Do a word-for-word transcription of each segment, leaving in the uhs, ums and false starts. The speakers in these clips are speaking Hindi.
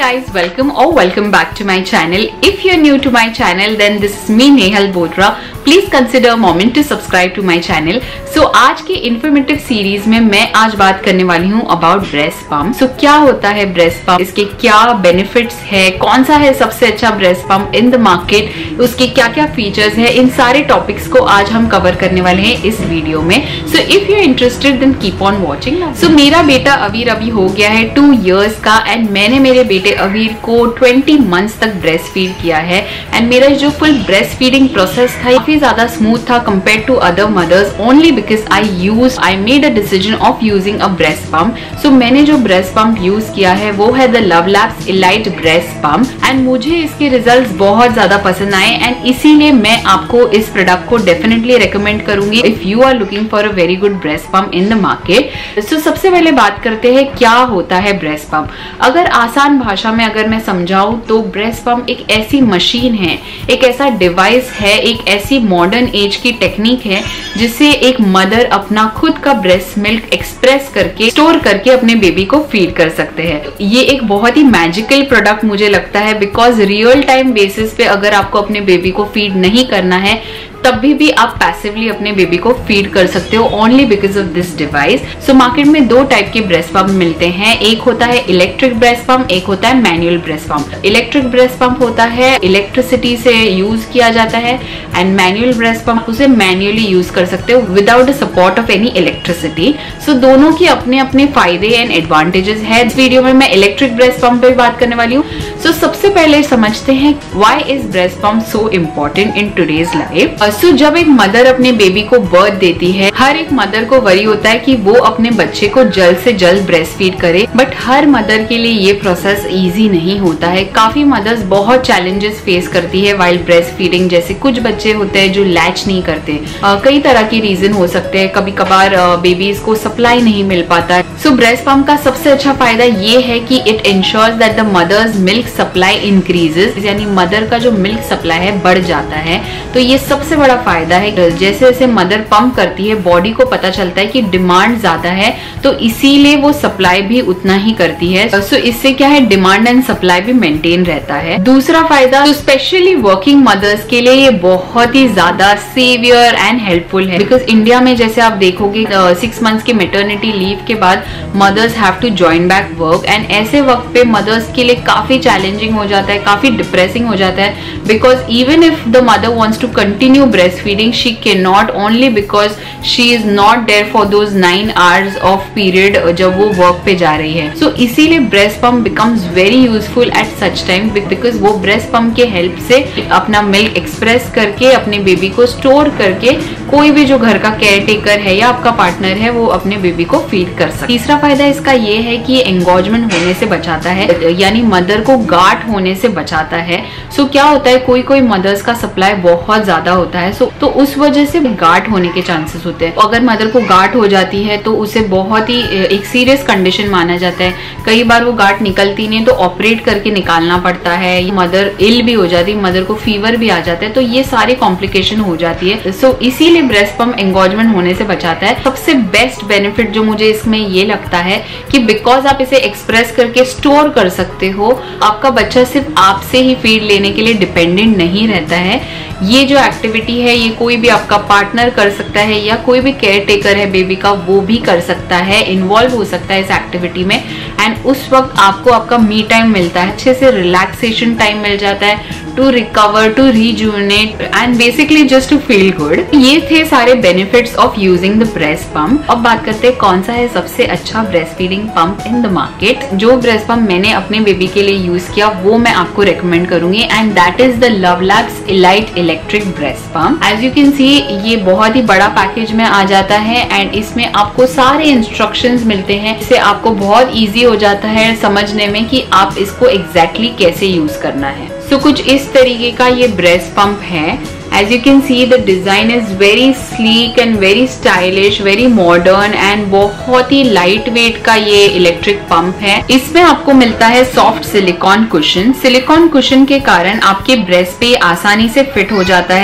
guys, welcome or welcome back to my channel. If you're new to my channel then this is me Nehal Bodra. Please consider a moment to subscribe to my channel. So आज के इन्फॉर्मेटिव सीरीज में मैं आज बात करने वाली हूँ अबाउट ब्रेस्ट पम्प. सो क्या होता है ब्रेस्ट पम्प, इसके क्या बेनिफिट्स है, कौन सा है सबसे अच्छा breast pump in the market, उसके क्या क्या फीचर्स है, इन सारे टॉपिक्स को आज हम कवर करने वाले हैं इस वीडियो में. So if you interested then keep on watching. So मेरा बेटा अवीर अभी हो गया है टू इयर्स का एंड मैंने मेरे बेटे अवीर को ट्वेंटी मंथ्स तक ब्रेस्ट फीड किया है. एंड मेरा जो फुल ब्रेस्ट फीडिंग प्रोसेस था काफी ज्यादा स्मूथ था compare to other mothers, only because I use I made a decision of using a breast pump. So मैंने जो ब्रेस्ट पंप यूज किया है वो है the love labs elite breast pump and मुझे इसके रिजल्ट्स बहुत ज्यादा पसंद आए एंड इसीलिए मैं आपको इस प्रोडक्ट को डेफिनेटली रिकमेंड करूंगी if you are looking for a very good breast pump in the market. So सबसे पहले बात करते हैं क्या होता है ब्रेस्ट पंप. अगर आसान भाषा में अगर मैं समझाऊं तो ब्रेस्ट पंप एक ऐसी मशीन है, एक ऐसा डिवाइस है, एक ऐसी मॉडर्न एज की टेक्निक है जिससे एक मदर अपना खुद का ब्रेस्ट मिल्क एक्सप्रेस करके स्टोर करके अपने बेबी को फीड कर सकते हैं. ये एक बहुत ही मैजिकल प्रोडक्ट मुझे लगता है बिकॉज रियल टाइम बेसिस पे अगर आपको अपने बेबी को फीड नहीं करना है तब भी भी आप पैसिवली अपने बेबी को फीड कर सकते हो only because of this device. So market में दो टाइप के ब्रेस्ट पंप मिलते हैं, एक होता है इलेक्ट्रिक ब्रेस्ट पंप, एक होता है manual breast pump. Electric breast pump होता है इलेक्ट्रिसिटी से यूज किया जाता है एंड मैनुअल ब्रेस्ट पंप उसे मैन्युअली यूज कर सकते हो without the support of any electricity. So दोनों की अपने अपने फायदे एंड एडवांटेजेस है. इस वीडियो में मैं इलेक्ट्रिक ब्रेस्ट पंप पे बात करने वाली हूँ. सो so, सबसे पहले समझते हैं why is breast pump so important in today's life. So so, जब एक मदर अपने बेबी को बर्थ देती है, हर एक मदर को वरी होता है कि वो अपने बच्चे को जल्द से जल्द ब्रेस्ट फीड करे, बट हर मदर के लिए ये प्रोसेस इजी नहीं होता है. काफी मदर्स बहुत चैलेंजेस फेस करती है वाइल ब्रेस्ट फीडिंग. जैसे कुछ बच्चे होते हैं जो लैच नहीं करते, uh, कई तरह की रीजन हो सकते हैं, कभी कभार बेबीज uh, को सप्लाई नहीं मिल पाता. सो ब्रेस्ट पंप का सबसे अच्छा फायदा ये है कि it ensures that the mother's milk supply increases, यानी मदर का जो मिल्क सप्लाई है बढ़ जाता है. तो ये सबसे बड़ा फायदा है. जैसे जैसे मदर पंप करती है बॉडी को पता चलता है कि डिमांड ज्यादा है तो इसीलिए वो सप्लाई भी उतना ही करती है. सो इससे क्या है, डिमांड एंड सप्लाई भी मेंटेन रहता है. दूसरा फायदा, तो स्पेशली वर्किंग मदर्स के लिए ये बहुत ही ज्यादा सेवियर एंड हेल्पफुल है बिकॉज इंडिया में जैसे आप देखोगे सिक्स मंथ्स के मेटर्निटी लीव के बाद mothers have to join back work and ऐसे वक्त पे मदर्स के लिए काफी चैलेंजिंग हो जाता है, काफी डिप्रेसिंग हो जाता है because even if the mother wants to continue breast feeding she cannot only because she is not there for those nine hours of period जब वो वर्क पे जा रही है. so इसीलिए breast pump becomes very useful at such time because वो ब्रेस्ट पंप के हेल्प से अपना मिल्क एक्सप्रेस करके अपने बेबी को स्टोर करके कोई भी जो घर का केयर टेकर है या आपका पार्टनर है वो अपने बेबी को फीड कर सकता. तीसरा फायदा इसका ये है कि एंगोजमेंट होने से बचाता है, यानी मदर को गांठ होने से बचाता है. सो so, क्या होता है, कोई कोई मदर्स का सप्लाई बहुत ज्यादा होता है सो so, तो उस वजह से गांठ होने के चांसेस होते हैं. अगर मदर को गांठ हो जाती है तो उसे बहुत ही एक सीरियस कंडीशन माना जाता है. कई बार वो गांठ निकलती नहीं तो ऑपरेट करके निकालना पड़ता है, मदर इल भी हो जाती है, मदर को फीवर भी आ जाता है, तो ये सारी कॉम्प्लिकेशन हो जाती है. सो so, इसीलिए ब्रेस्ट पंप एंगोजमेंट होने से बचाता है. सबसे बेस्ट बेनिफिट जो मुझे इसमें ये लगता है कि बिकॉज आप इसे एक्सप्रेस करके स्टोर कर सकते हो, आपका बच्चा सिर्फ आपसे ही फीड लेने के लिए डिपेंडेंट नहीं रहता है. ये जो एक्टिविटी है ये कोई भी आपका पार्टनर कर सकता है या कोई भी केयर टेकर है बेबी का वो भी कर सकता है, इन्वॉल्व हो सकता है इस एक्टिविटी में एंड उस वक्त आपको आपका मी टाइम मिलता है, अच्छे से रिलैक्सेशन टाइम मिल जाता है to recover, to rejuvenate and basically just to feel good. ये थे सारे benefits of using the breast pump. अब बात करते हैं कौन सा है सबसे अच्छा breast feeding pump in the market. जो ब्रेस्ट पंप मैंने अपने बेबी के लिए यूज किया वो मैं आपको रिकमेंड करूंगी and that is the love labs elite electric breast pump. As you can see ये बहुत ही बड़ा पैकेज में आ जाता है एंड इसमें आपको सारे इंस्ट्रक्शंस मिलते हैं, इससे आपको बहुत इजी हो जाता है समझने में कि आप इसको एग्जैक्टली कैसे यूज करना है. सो so, कुछ इस तरीके का ये ब्रेस्ट पंप है. As you can see the design is very sleek and very stylish, very modern and बहुत ही लाइट वेट का ये इलेक्ट्रिक पंप है. इसमें आपको मिलता है soft silicone cushion. Silicone cushion के कारण आपके ब्रेस्ट पे आसानी से फिट हो जाता है.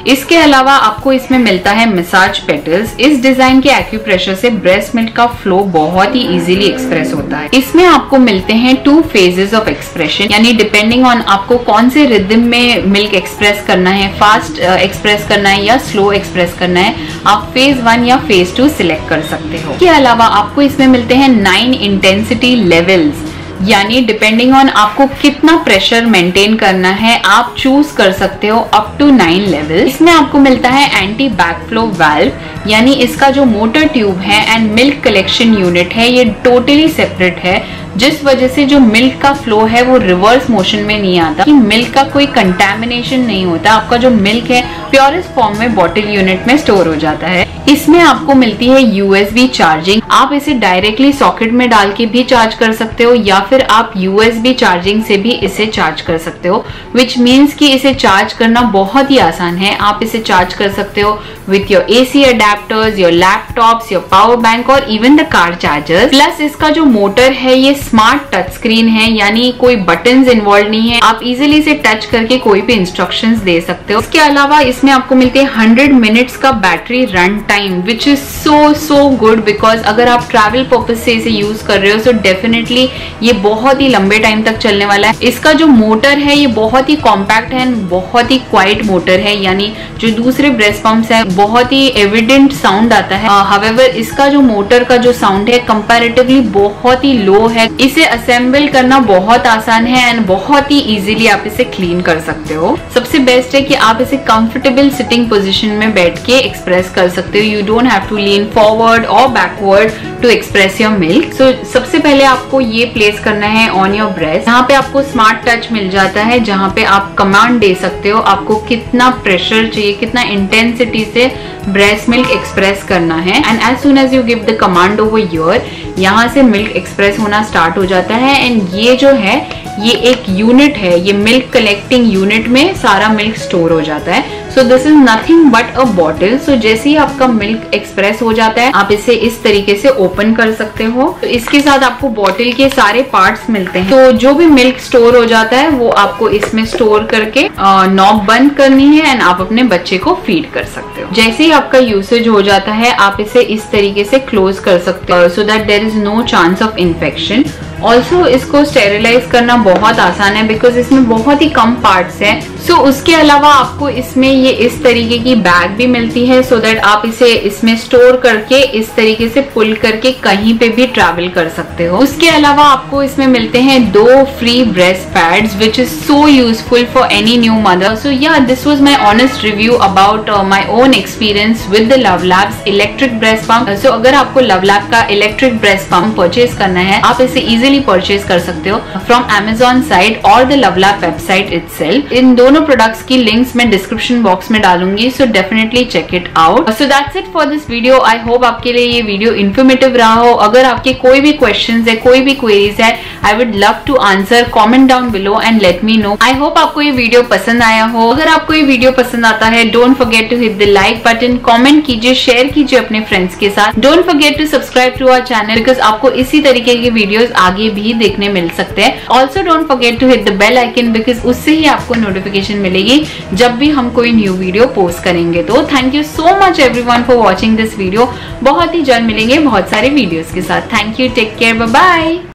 इसके अलावा आपको इसमें मिलता है मसाज पेटल्स। इस डिजाइन के एक्यूप्रेशर से ब्रेस्ट मिल्क का फ्लो बहुत ही इजीली एक्सप्रेस होता है। इसमें आपको मिलते हैं टू फेजेस ऑफ एक्सप्रेशन, यानी डिपेंडिंग ऑन आपको कौन से रिदम में मिल्क एक्सप्रेस करना है, फास्ट एक्सप्रेस करना है या स्लो एक्सप्रेस करना है, आप फेज वन या फेज टू सिलेक्ट कर सकते हो। इसके अलावा आपको इसमें मिलते हैं नाइन इंटेंसिटी लेवल्स, यानी डिपेंडिंग ऑन आपको कितना प्रेशर मेंटेन करना है आप चूज कर सकते हो अप टू नाइन लेवल। इसमें आपको मिलता है एंटी बैकफ्लो वाल्व, यानी इसका जो मोटर ट्यूब है एंड मिल्क कलेक्शन यूनिट है ये टोटली सेपरेट है, जिस वजह से जो मिल्क का फ्लो है वो रिवर्स मोशन में नहीं आता, कि मिल्क का कोई कंटैमिनेशन नहीं होता। आपका जो मिल्क है प्योरेस्ट फॉर्म में बॉटल यूनिट में स्टोर हो जाता है। इसमें आपको मिलती है यूएसबी चार्जिंग, आप इसे डायरेक्टली सॉकेट में डाल के भी चार्ज कर सकते हो या फिर आप यूएसबी चार्जिंग से भी इसे चार्ज कर सकते हो, विच मीन्स कि इसे चार्ज करना बहुत ही आसान है। आप इसे चार्ज कर सकते हो with your AC adapters, your laptops, your power bank और even the car chargers. Plus इसका जो मोटर है ये स्मार्ट टच स्क्रीन है, यानी कोई बटन्स इन्वॉल्व नहीं है, आप इजीली इसे टच करके कोई भी इंस्ट्रक्शंस दे सकते हो। इसके अलावा इसमें आपको मिलते हैं हंड्रेड मिनट्स का battery run time, which is so so good, because अगर आप ट्रैवल पर्पज से इसे यूज कर रहे हो तो डेफिनेटली ये बहुत ही लंबे टाइम तक चलने वाला है। इसका जो मोटर है ये बहुत ही कॉम्पैक्ट है एंड बहुत ही क्वाइट मोटर है, यानी जो दूसरे ब्रेस्ट पंप्स है बहुत ही एविडेंट साउंड आता है। हाउएवर uh, इसका जो मोटर का जो साउंड है कंपैरेटिवली बहुत ही लो है। इसे असेंबल करना बहुत आसान है एंड बहुत ही इजीली आप इसे क्लीन कर सकते हो। सबसे बेस्ट है कि आप इसे कंफर्टेबल सिटिंग पोजीशन में बैठ के एक्सप्रेस कर सकते हो। You don't have to lean forward और backward to express your milk. So सबसे पहले आपको ये प्लेस करना है ऑन योर ब्रेस्ट। यहाँ पे आपको स्मार्ट टच मिल जाता है जहाँ पे आप कमांड दे सकते हो आपको कितना प्रेशर चाहिए, कितना इंटेंसिटी से ब्रेस्ट मिल्क एक्सप्रेस करना है, and as soon as you give the command over your, यहाँ से मिल्क एक्सप्रेस होना स्टार्ट हो जाता है। एंड ये जो है ये एक यूनिट है, ये मिल्क कलेक्टिंग यूनिट में सारा मिल्क स्टोर हो जाता है। So this is nothing but a bottle. So जैसे ही आपका मिल्क एक्सप्रेस हो जाता है आप इसे इस तरीके से ओपन कर सकते हो। तो इसके साथ आपको बॉटल के सारे पार्ट्स मिलते हैं। तो जो भी मिल्क स्टोर हो जाता है वो आपको इसमें स्टोर करके नॉब बंद करनी है एंड आप अपने बच्चे को फीड कर सकते हो। जैसे ही आपका यूसेज हो जाता है आप इसे इस तरीके से क्लोज कर सकते हो so that there is no chance of infection. Also इसको स्टेरिलाइज करना बहुत आसान है बिकॉज इसमें बहुत ही कम पार्ट्स हैं। सो so, उसके अलावा आपको इसमें ये इस तरीके की बैग भी मिलती है सो so दैट आप इसे इसमें स्टोर करके इस तरीके से पुल करके कहीं पे भी ट्रैवल कर सकते हो। उसके अलावा आपको इसमें मिलते हैं दो free breast pads which is so useful for any new mother. So yeah this was my honest review about my own experience with the love Labs electric breast pump. So अगर आपको लव लैब का इलेक्ट्रिक ब्रेस्ट पंप परचेज करना है आप इसे इजिली परचेज कर सकते हो फ्रॉम Amazon साइट और the Love Lab website itself. इन दोनों प्रोडक्ट्स की लिंक्स मैं डिस्क्रिप्शन बॉक्स में डालूंगी, so definitely check it out. So that's it for this video. I hope आपके लिए ये वीडियो इन्फॉर्मेटिव रहा हो। अगर आपके कोई भी क्वेश्चंस है, कोई भी क्वेरीज है, I would love to answer. Comment down below and let me know. I hope आपको ये वीडियो पसंद आया हो। अगर आपको ये वीडियो पसंद आता है don't forget to hit the like button, comment कीजिए, शेयर कीजिए अपने फ्रेंड्स के साथ। Don't forget to subscribe to our channel because आपको इसी तरीके के वीडियोस आगे भी देखने मिल सकते हैं। Also don't forget to hit the bell icon because उससे ही आपको नोटिफिकेशन मिलेगी जब भी हम कोई न्यू वीडियो पोस्ट करेंगे। तो thank you so much everyone for watching this video. बहुत ही जल्द मिलेंगे बहुत सारे वीडियोस के साथ। Thank you, take care, bye bye.